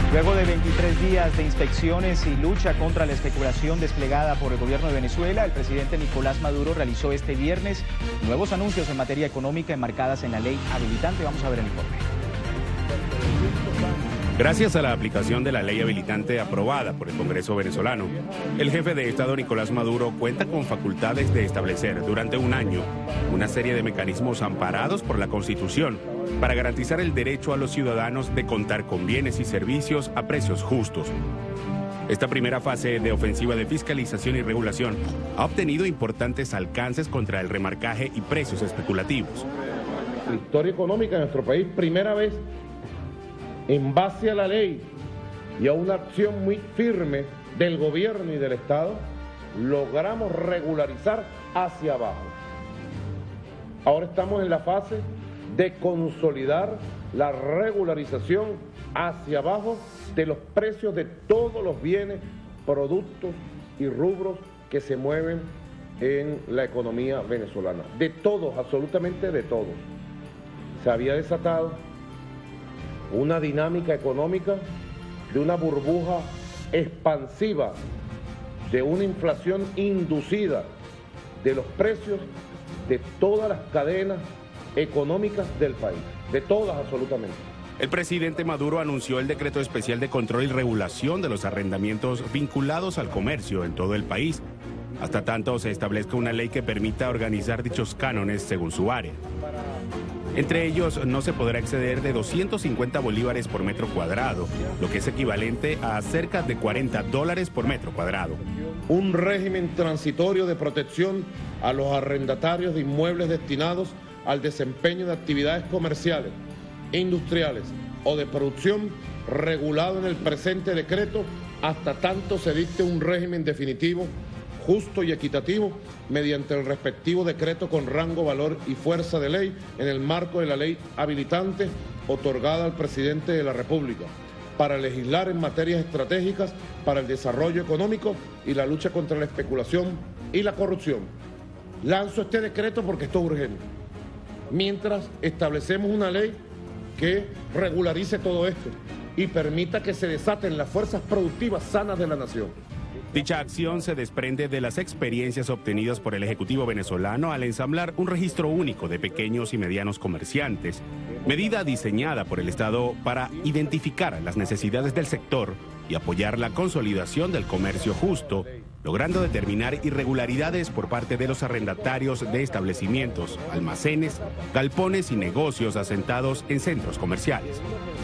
Luego de 23 días de inspecciones y lucha contra la especulación desplegada por el gobierno de Venezuela, el presidente Nicolás Maduro realizó este viernes nuevos anuncios en materia económica enmarcadas en la ley habilitante. Vamos a ver el informe. Gracias a la aplicación de la ley habilitante aprobada por el Congreso venezolano, el jefe de Estado Nicolás Maduro cuenta con facultades de establecer durante un año una serie de mecanismos amparados por la Constitución para garantizar el derecho a los ciudadanos de contar con bienes y servicios a precios justos. Esta primera fase de ofensiva de fiscalización y regulación ha obtenido importantes alcances contra el remarcaje y precios especulativos. La historia económica de nuestro país, primera vez, en base a la ley y a una acción muy firme del gobierno y del Estado, logramos regularizar hacia abajo. Ahora estamos en la fase de consolidar la regularización hacia abajo de los precios de todos los bienes, productos y rubros que se mueven en la economía venezolana. De todos, absolutamente de todos. Se había desatado una dinámica económica de una burbuja expansiva, de una inflación inducida de los precios de todas las cadenas económicas del país, de todas absolutamente. El presidente Maduro anunció el decreto especial de control y regulación de los arrendamientos vinculados al comercio en todo el país, hasta tanto se establezca una ley que permita organizar dichos cánones según su área. Entre ellos, no se podrá exceder de 250 bolívares por metro cuadrado, lo que es equivalente a cerca de $40 por metro cuadrado. Un régimen transitorio de protección a los arrendatarios de inmuebles destinados al desempeño de actividades comerciales, industriales o de producción regulado en el presente decreto hasta tanto se dicte un régimen definitivo, justo y equitativo mediante el respectivo decreto con rango, valor y fuerza de ley en el marco de la ley habilitante otorgada al presidente de la República para legislar en materias estratégicas para el desarrollo económico y la lucha contra la especulación y la corrupción. Lanzo este decreto porque esto es urgente, mientras establecemos una ley que regularice todo esto y permita que se desaten las fuerzas productivas sanas de la nación. Dicha acción se desprende de las experiencias obtenidas por el Ejecutivo venezolano al ensamblar un registro único de pequeños y medianos comerciantes, medida diseñada por el Estado para identificar las necesidades del sector y apoyar la consolidación del comercio justo, logrando determinar irregularidades por parte de los arrendatarios de establecimientos, almacenes, galpones y negocios asentados en centros comerciales.